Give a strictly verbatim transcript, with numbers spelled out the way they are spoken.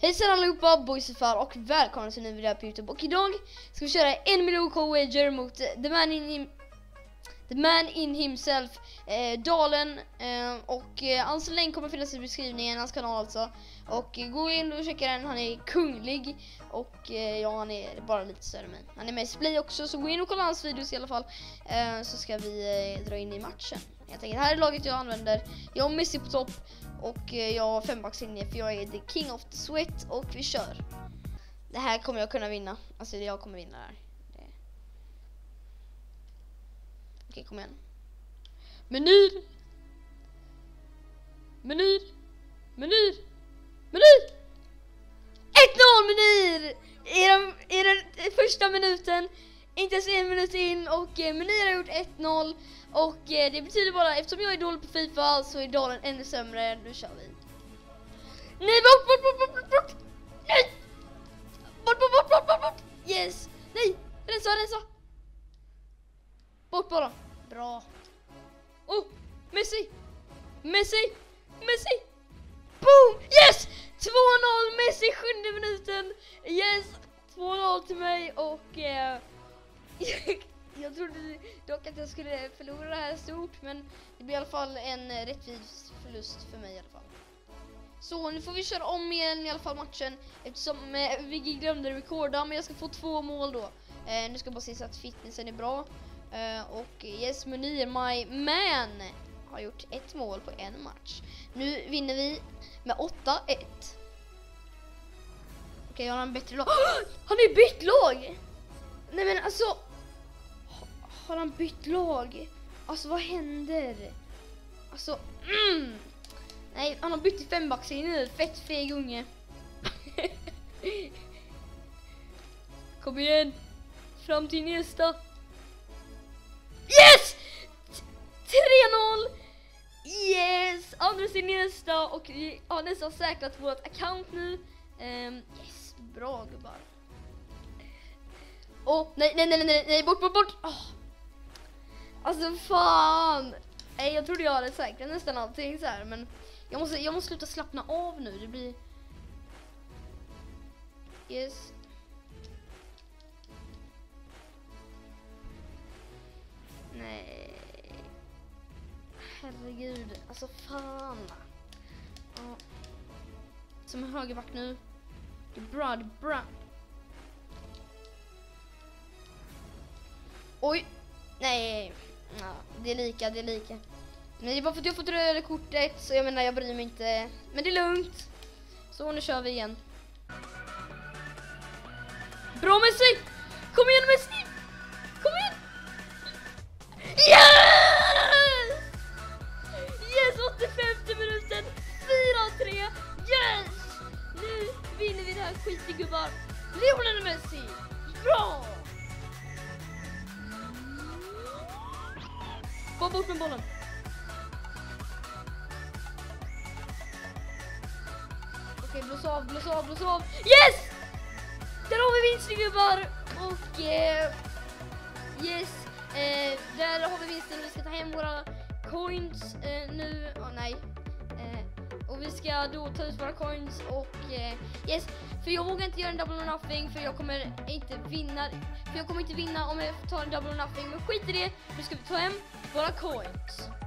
Hejsan allihopa, boys och far, och välkomna till en ny video på YouTube. Och idag ska vi köra en miljon K-wager mot the man in him, the man in himself, eh, Dalen. eh, Och eh, hans länk kommer finnas i beskrivningen, hans kanal alltså. Och eh, gå in och checka den, han är kunglig. Och eh, ja, han är bara lite större än mig. Han är med i Splay också, så gå in och kolla hans videos i alla fall. eh, Så ska vi eh, dra in i matchen. Jag tänker, här är laget jag använder. Jag har Messi på topp. Och jag har fembackslinje för jag är the king of the sweat. Och vi kör. Det här kommer jag kunna vinna. Alltså jag kommer vinna här. Det... Okej, kom igen. Menyer. Menyer. Menyer. Menyer. ett noll Menyer. I den, i den första minuten. Inte ens en minut in. Och eh, Menyer har gjort ett noll. Och eh, det betyder bara, eftersom jag är dålig på FIFA så är Dalen ännu sämre. Nu kör vi. Nej, bort, bort, bort, bort, bort. Nej. Bort, bort, bort, bort, bort, bort. Yes. Nej, rensa, rensa. Bort bara. Bra. Oh, Messi. Messi. Messi. Boom. Yes. två noll Messi, sjunde minuten. Yes. två noll till mig och... Eh, jag trodde dock att jag skulle förlora det här stort, men det blir i alla fall en rättvis förlust för mig i alla fall. Så nu får vi köra om igen i alla fall matchen, eftersom eh, vi glömde rekorda, men jag ska få två mål då. Eh, nu ska jag bara se så att fitnessen är bra. Eh, och yes, Menyer, my man, har gjort ett mål på en match. Nu vinner vi med åtta ett. Okej, okay, jag har en bättre lag. Han är bytt lag! Nej men alltså... Har han bytt lag? Alltså vad händer? Alltså, mm. Nej, han har bytt till fembackslinje nu. Fett feg unge. Kom igen. Fram till nästa. Yes! tre noll! Yes! Andra till nästa. Och vi har nästan säkrat vårt account nu. um, Yes, bra gubbar. Åh, oh, nej, nej, nej, nej, nej, bort, bort, bort. Oh. Alltså fan. Nej, jag trodde jag hade säkrat nästan allting så här, men jag måste jag måste sluta slappna av nu. Det blir yes. Nej. Herregud. Alltså fan. Ja. Som en högerback nu. Det är bra, det är bra. Oj. Nej. Ja, det är lika, det är lika. Men det är bara för att jag fått röda kortet, så jag menar, jag bryr mig inte. Men det är lugnt. Så nu kör vi igen. Bra Messi! Kom igen Messi! Kom igen! Yes! Yes, åttiofemte minuten. fyra tre. Yes! Nu vinner vi det här skit, gubbar. Lionel Messi! Bra! Bara bort med bollen. Okej, blås av, blås av, blås av. Yes! Där har vi vinsten, gubbar. Och eh, yes, eh, där har vi vinsten. Vi ska ta hem våra coins eh, nu. Oh, nej. Eh, och vi ska då ta ut våra coins och eh, yes. För jag vågar inte göra en double or nothing, för jag kommer inte vinna. För jag kommer inte vinna om jag tar en double or nothing. Men skit i det. Nu ska vi ta hem våra coins.